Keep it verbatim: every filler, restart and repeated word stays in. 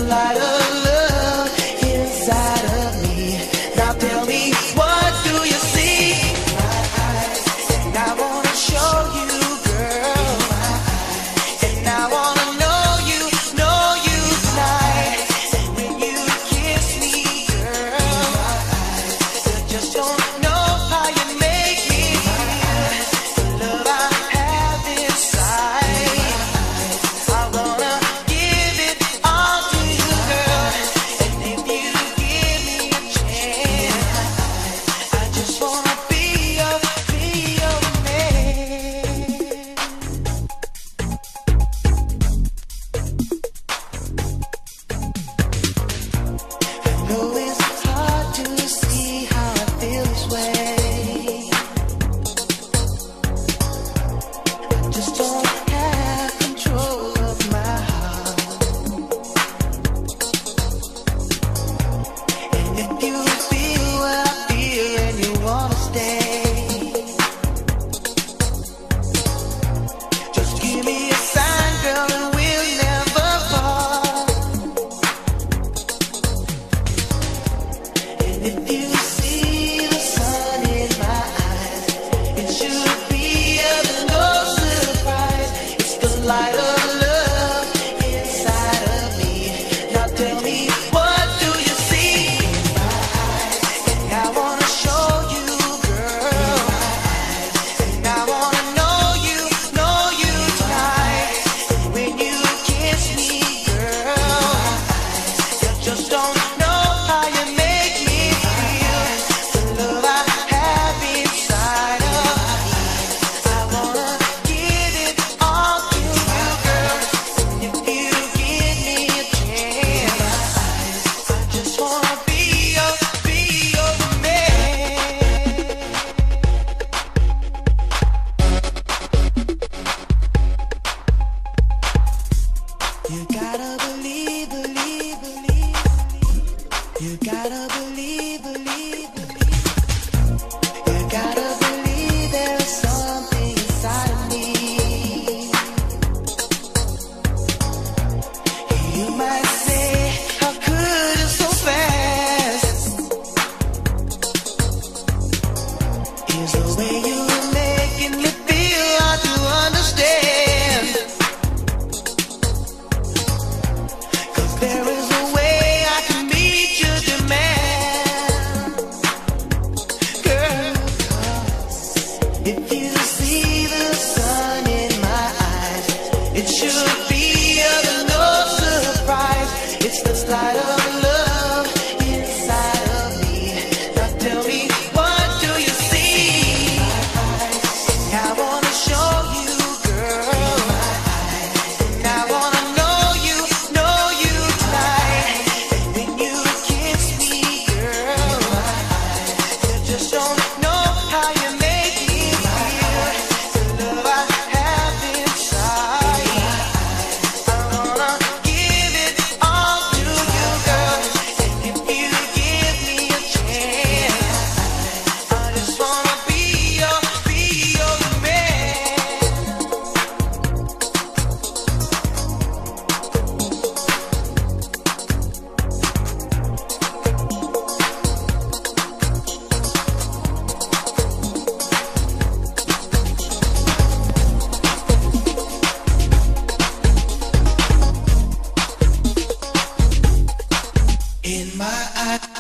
light of love inside of me. Now tell me, what do you see in my eyes? And I wanna show you, girl. And I wanna know you, know you tonight. And when you kiss me, girl, you just don't know how you make me feel. The love I have inside, I wanna give it all to you, girl. And if you give me a chance, I just wanna be your, be your man. I know it's hard to see how I feel this way. I just don't have control of my heart. And if you feel what I feel and you wanna stay, just give me a sign, girl, and we'll never part. And if you see the sun in my eyes, it should be of no surprise. It's the light of love inside of me. Now tell me, what do you see in my eyes? And I wanna show you, girl. And I wanna know you, know you tonight. And when you kiss me, girl, you just don't know how you make me feel. The love I have inside of me, I wanna give it all to you, girl. And if you give me a chance, I just wanna be your, be your man. You gotta believe, believe, believe, believe. You gotta believe, believe, believe. You gotta believe there's something inside of me. You might say, how could you so fast? Is the way you're making me feel hard to understand. 'Cause there is a way I can meet your demand, girl. 'Cause if you see the sun in my eyes, it should be of no surprise. It's the light of love inside of me. Now tell me, what do you see in my eyes? And I wanna show you, girl. And I wanna know you, know you tonight. And when you kiss me, girl, you just don't know how you make me feel. The love I have inside, I wanna give it all to you, girl. And if you give me a chance, I just wanna be your, be your man. In my eyes.